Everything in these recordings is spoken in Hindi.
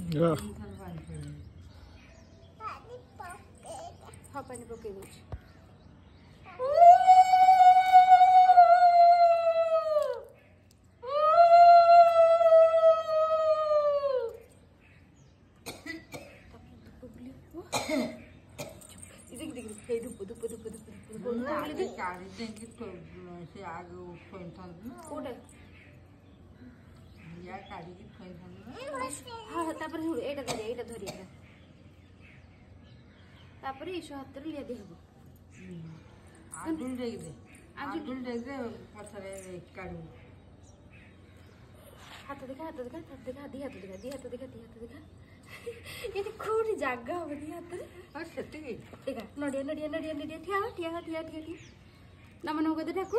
हाँ पानी पकई दे तापर ईशो हाथ लिया दे हबो आजुल दे पछरे काढू हाथ देखा दी हाथ देखा ये कोडी जागा हो दी हाथ और सेति देखा नडिया ठिया नमन हो गदे ठाकू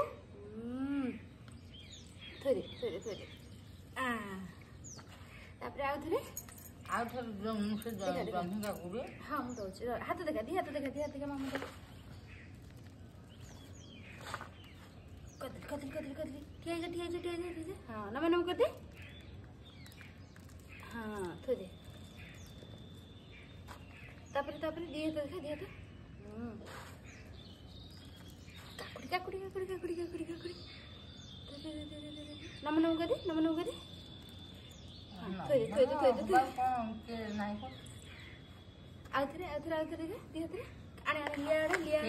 थोड़ी आ तापर आउ थरे मुझे जंगा गुरे हां हम दउछ हाथ देखा दी हाथ देखा मामा देखा कदली ठिया हां नमन कर दे हां थोड़े तापर दिए तो देखा काकुड़ी नमन कर दे थोड़े आउथरे दी हाथ आने लिया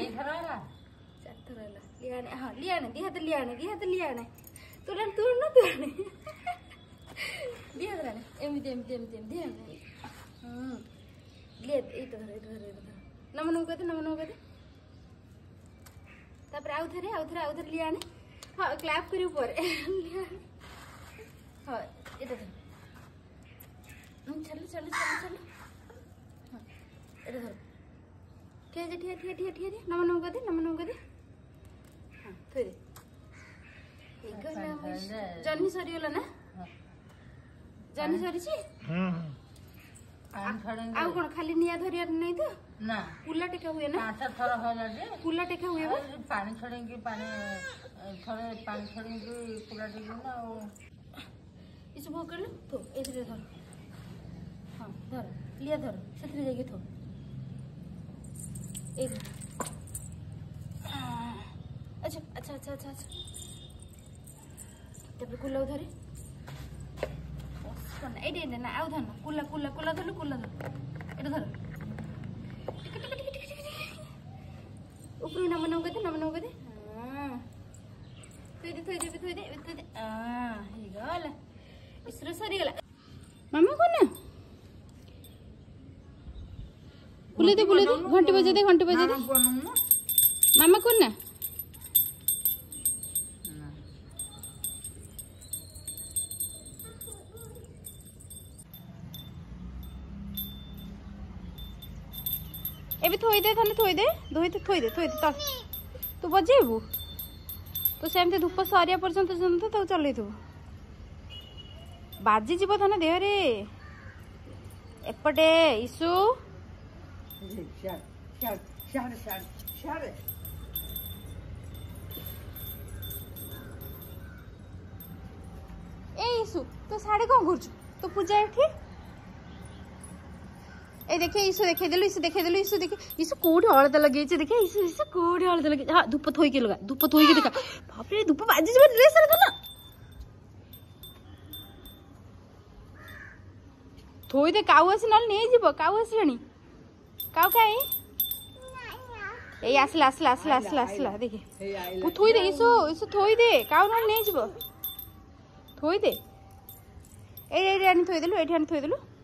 लियाने हाँ लियाने दी हाथ लियाने तू ना दी हाथ एमती लिया धर नमन कर दे तापर आउथरे लियाने हाँ क्लैप करी ऊपर हाँ इधर चल हाँ इधर ठिया नमन कर दे हाँ थोड़े जन्नी सरीगला ना जन्नी सरी आउ कौन खाली निया धरिया नहीं तो ना पुला टेका हुए ना थर होला जे पुला टेका हुए पानी छड़े के पानी छड़े के पुला टेका ना इस भोकल तो एथरे धर हां धर लिया धर सेथरे जाके थो एक अच्छा तब कुला धरे कौन एडे ना आउ धर कुला धर एटा धर ऊपर नमन कर दे हां थोई दे हां हे गला इसरो सरी गला मामा कोन ना बुले दे घंटी बजे दे मामा कोन ना एबे थोई दे तल तू बजेबू तो सेमती धूप सरिया पर्यंत तो चलई थू बाजी जीव थाना देह रे एपटे इशू ए इशू तो साड़े कौन कर तो पूजा एठी ए देखे इशू देखे इशू कोठी हलदा लगे देखे इशू कोठी हलदा लगे हां धूप थोई के देखा बाप रे धूप बाजी जीव ड्रेस रे ना थोई दे काऊ आसी नल नहीं जीव काऊ आसलानी काऊ काई ए आसला देखे वो थोई दे इशू थोई दे काऊ नल नहीं जीव थोई दे ए आनी थोई देलु